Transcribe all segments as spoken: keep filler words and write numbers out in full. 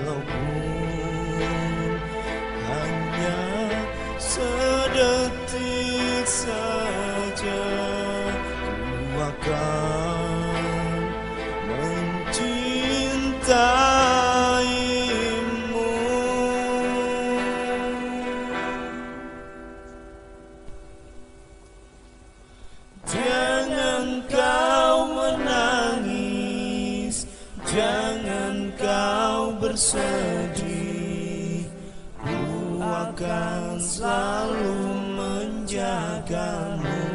walaupun hanya sedetik saja, ku akan mencintaimu. Jangan kau menangis, jangan kau bersedih, ku akan selalu menjagamu.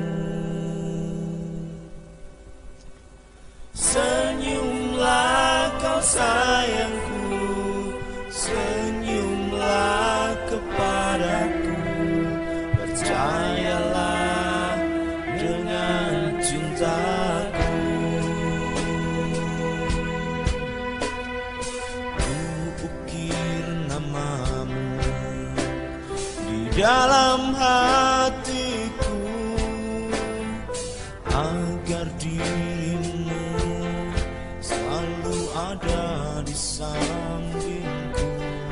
Senyumlah kau sayangku, senyumlah kepadaku, percayalah dengan cintaku. Ku ukir namamu di dalam hatiku, agar dirimu selalu ada di sampingku.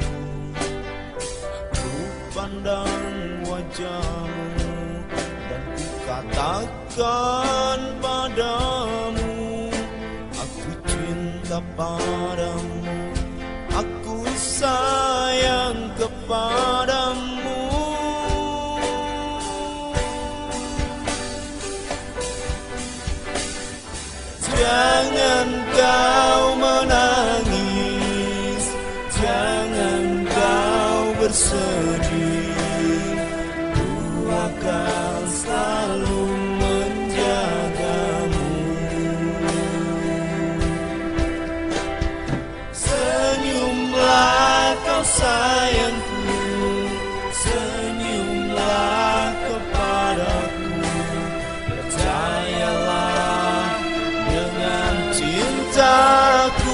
Ku pandang wajahmu dan ku katakan padamu, aku cinta padamu, aku sayang kepadamu. Jangan kau menangis, jangan kau bersedih, ku akan selalu menjagamu. Senyumlah kau sayangku, senyumlah kepadaku, percayalah dengan cintaku.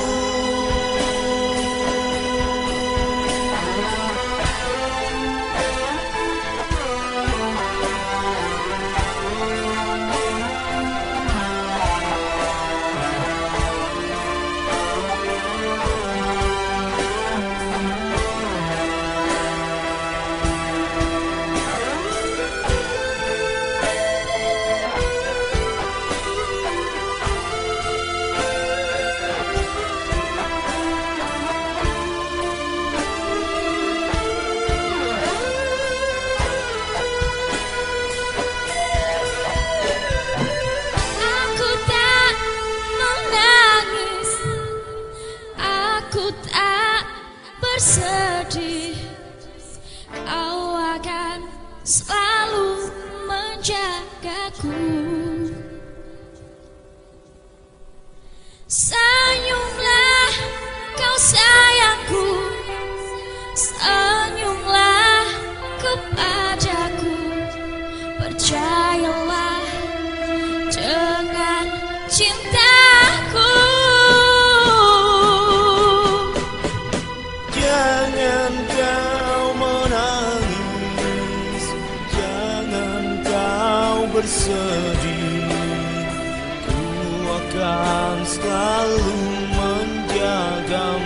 Bersedih, kau akan selalu menjagaku. Senyumlah kau sayangku, senyumlah kepadaku, percayalah dengan cintaku. Jangan kau menangis, jangan kau bersedih, ku akan selalu menjagamu.